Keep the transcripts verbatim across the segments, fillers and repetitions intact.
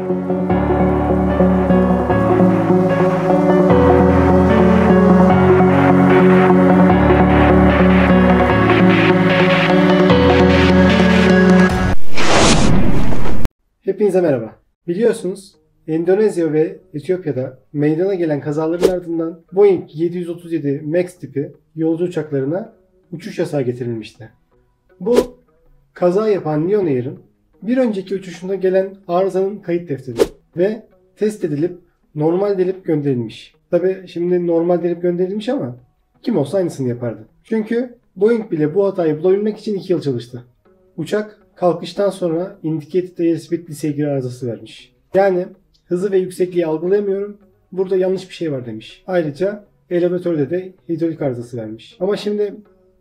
Hepinize merhaba. Biliyorsunuz Endonezya ve Etiyopya'da meydana gelen kazaların ardından Boeing yedi yüz otuz yedi MAX tipi yolcu uçaklarına uçuş yasağı getirilmişti. Bu kaza yapan Lion Air'ın bir önceki uçuşunda gelen arızanın kayıt defteri ve test edilip normal delip gönderilmiş. Tabi şimdi normal delip gönderilmiş ama kim olsa aynısını yapardı. Çünkü Boeing bile bu hatayı bulabilmek için iki yıl çalıştı. Uçak kalkıştan sonra Indicated Airspeed Disagreement arızası vermiş. Yani hızı ve yüksekliği algılayamıyorum. Burada yanlış bir şey var demiş. Ayrıca elevatörde de hidrolik arızası vermiş. Ama şimdi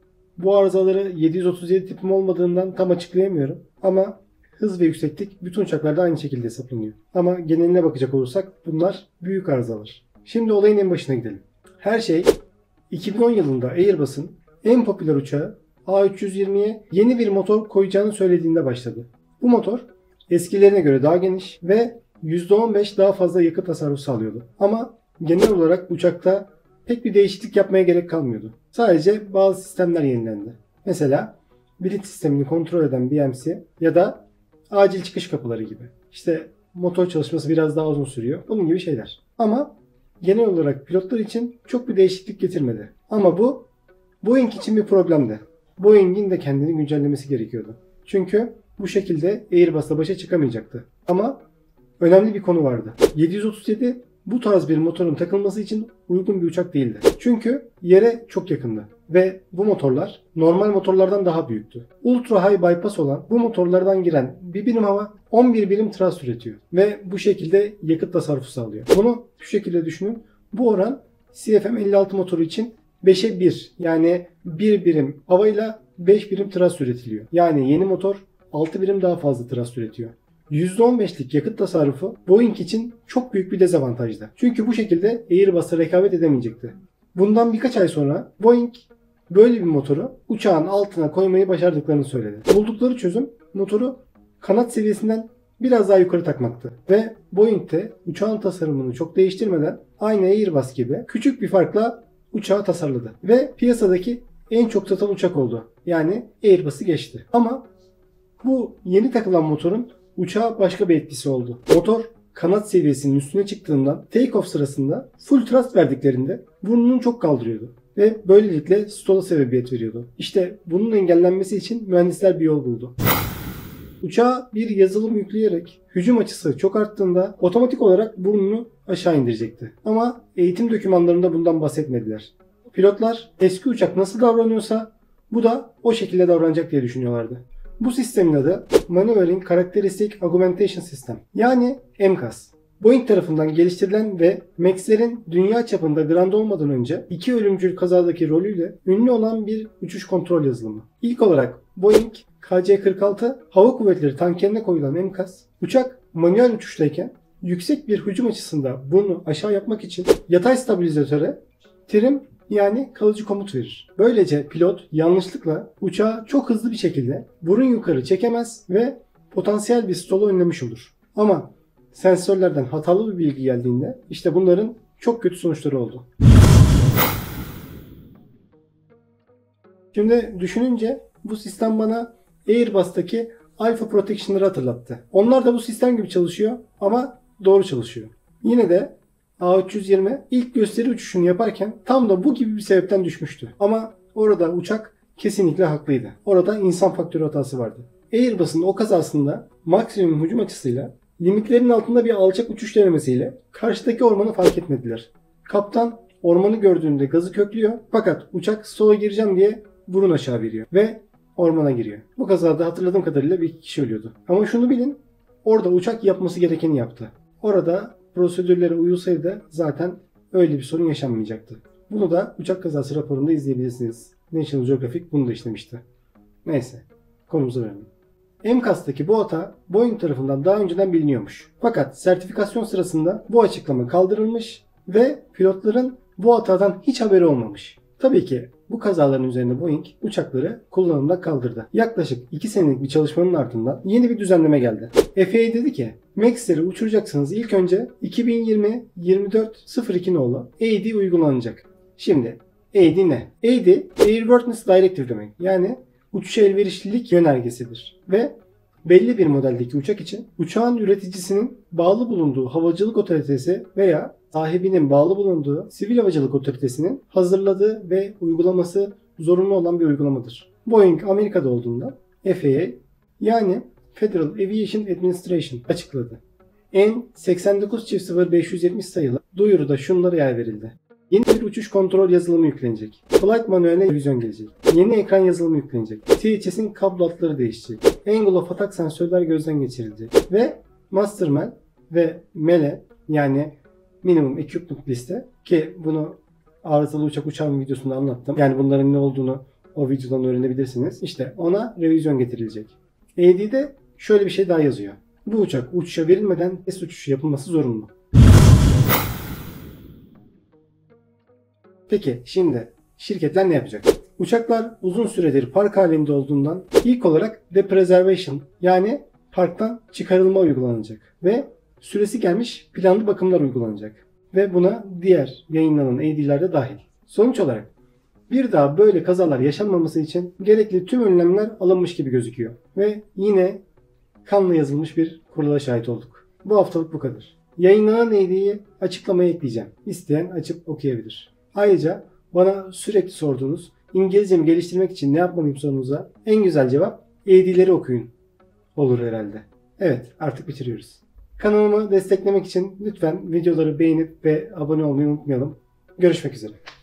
bu arızaları yedi yüz otuz yedi tipim olmadığından tam açıklayamıyorum. Ama hız ve yükseklik bütün uçaklarda aynı şekilde hesaplanıyor. Ama geneline bakacak olursak bunlar büyük arızalar. Şimdi olayın en başına gidelim. Her şey iki bin on yılında Airbus'un en popüler uçağı A üç yüz yirmiye yeni bir motor koyacağını söylediğinde başladı. Bu motor eskilerine göre daha geniş ve yüzde on beş daha fazla yakıt tasarrufu sağlıyordu. Ama genel olarak uçakta pek bir değişiklik yapmaya gerek kalmıyordu. Sadece bazı sistemler yenilendi. Mesela bilet sistemini kontrol eden B M C ya da acil çıkış kapıları gibi. İşte motor çalışması biraz daha uzun sürüyor. Bunun gibi şeyler. Ama genel olarak pilotlar için çok bir değişiklik getirmedi. Ama bu Boeing için bir problemdi. Boeing'in de kendini güncellemesi gerekiyordu. Çünkü bu şekilde Airbus'la başa çıkamayacaktı. Ama önemli bir konu vardı. yedi yüz otuz yedi bu tarz bir motorun takılması için uygun bir uçak değildi. Çünkü yere çok yakındı. Ve bu motorlar normal motorlardan daha büyüktü. Ultra High Bypass olan bu motorlardan giren bir birim hava on bir birim thrust üretiyor. Ve bu şekilde yakıt tasarrufu sağlıyor. Bunu şu şekilde düşünün. Bu oran C F M elli altı motoru için beşe bir, yani bir birim havayla beş birim thrust üretiliyor. Yani yeni motor altı birim daha fazla thrust üretiyor. yüzde on beşlik yakıt tasarrufu Boeing için çok büyük bir dezavantajdı. Çünkü bu şekilde Airbus'a rekabet edemeyecekti. Bundan birkaç ay sonra Boeing böyle bir motoru uçağın altına koymayı başardıklarını söyledi. Buldukları çözüm motoru kanat seviyesinden biraz daha yukarı takmaktı. Ve Boeing de uçağın tasarımını çok değiştirmeden aynı Airbus gibi küçük bir farkla uçağı tasarladı. Ve piyasadaki en çok satan uçak oldu. Yani Airbus'u geçti. Ama bu yeni takılan motorun uçağa başka bir etkisi oldu. Motor kanat seviyesinin üstüne çıktığından take-off sırasında full thrust verdiklerinde burnunu çok kaldırıyordu. Ve böylelikle stall'a sebebiyet veriyordu. İşte bunun engellenmesi için mühendisler bir yol buldu. Uçağa bir yazılım yükleyerek hücum açısı çok arttığında otomatik olarak burnunu aşağı indirecekti. Ama eğitim dokümanlarında bundan bahsetmediler. Pilotlar eski uçak nasıl davranıyorsa bu da o şekilde davranacak diye düşünüyorlardı. Bu sistemin adı Maneuvering Characteristic Augmentation System, yani M C A S. Boeing tarafından geliştirilen ve MAX'lerin dünya çapında grand olmadan önce iki ölümcül kazadaki rolüyle ünlü olan bir uçuş kontrol yazılımı. İlk olarak Boeing K C kırk altı Hava Kuvvetleri tankerine koyulan M C A S, uçak manuel uçuştayken yüksek bir hücum açısında burnu aşağı yapmak için yatay stabilizatöre trim, yani kalıcı komut verir. Böylece pilot yanlışlıkla uçağı çok hızlı bir şekilde burun yukarı çekemez ve potansiyel bir stall'u önlemiş olur. Ama sensörlerden hatalı bir bilgi geldiğinde işte bunların çok kötü sonuçları oldu. Şimdi düşününce bu sistem bana Airbus'taki Alpha Protection'ları hatırlattı. Onlar da bu sistem gibi çalışıyor ama doğru çalışıyor. Yine de A üç yüz yirmi ilk gösteri uçuşunu yaparken tam da bu gibi bir sebepten düşmüştü. Ama orada uçak kesinlikle haklıydı. Orada insan faktörü hatası vardı. Airbus'un o kazasında maksimum hücum açısıyla limitlerin altında bir alçak uçuş denemesiyle karşıdaki ormanı fark etmediler. Kaptan ormanı gördüğünde gazı köklüyor fakat uçak stall'a gireceğim diye burun aşağı veriyor ve ormana giriyor. Bu kazada hatırladığım kadarıyla bir kişi ölüyordu. Ama şunu bilin, orada uçak yapması gerekeni yaptı. Orada prosedürlere uyulsaydı zaten öyle bir sorun yaşanmayacaktı. Bunu da uçak kazası raporunda izleyebilirsiniz. National Geographic bunu da işlemişti. Neyse, konumuza dönelim. M C A S'taki bu hata Boeing tarafından daha önceden biliniyormuş. Fakat sertifikasyon sırasında bu açıklama kaldırılmış ve pilotların bu hatadan hiç haberi olmamış. Tabii ki bu kazaların üzerine Boeing uçakları kullanımda kaldırdı. Yaklaşık iki senelik bir çalışmanın ardından yeni bir düzenleme geldi. F A A dedi ki Max'leri uçuracaksınız. İlk önce iki bin yirmi yirmi dört sıfır iki nolu A D uygulanacak. Şimdi A D ne? A D Airworthiness Directive demek. Yani uçuşa elverişlilik yönergesidir. Ve belli bir modeldeki uçak için uçağın üreticisinin bağlı bulunduğu havacılık otoritesi veya sahibinin bağlı bulunduğu sivil havacılık otoritesinin hazırladığı ve uygulaması zorunlu olan bir uygulamadır. Boeing Amerika'da olduğunda F A A yani Federal Aviation Administration açıkladı. N seksen dokuz sıfır beş yüz yetmiş sayılı duyuruda şunlara yer verildi. Yeni bir uçuş kontrol yazılımı yüklenecek. Flight manueline revizyon gelecek. Yeni ekran yazılımı yüklenecek. T H S'in kablo hatları değişecek. Angle of attack sensörler gözden geçirilecek. Ve Masterman ve M E L E yani Minimum Equipment Liste ki bunu arızalı uçak uçağın videosunda anlattım. Yani bunların ne olduğunu o videodan öğrenebilirsiniz. İşte ona revizyon getirilecek. A D'de şöyle bir şey daha yazıyor. Bu uçak uçuşa verilmeden test uçuşu yapılması zorunlu. Peki şimdi şirketler ne yapacak? Uçaklar uzun süredir park halinde olduğundan ilk olarak depreservation yani parktan çıkarılma uygulanacak ve süresi gelmiş planlı bakımlar uygulanacak ve buna diğer yayınlanan A D'ler de dahil. Sonuç olarak bir daha böyle kazalar yaşanmaması için gerekli tüm önlemler alınmış gibi gözüküyor ve yine kanla yazılmış bir kurala şahit olduk. Bu haftalık bu kadar. Yayınlanan A D'yi açıklamaya ekleyeceğim. İsteyen açıp okuyabilir. Ayrıca bana sürekli sorduğunuz İngilizcemi geliştirmek için ne yapmalıyım sorunuza en güzel cevap A D'leri okuyun olur herhalde. Evet, artık bitiriyoruz. Kanalımı desteklemek için lütfen videoları beğenip ve abone olmayı unutmayalım. Görüşmek üzere.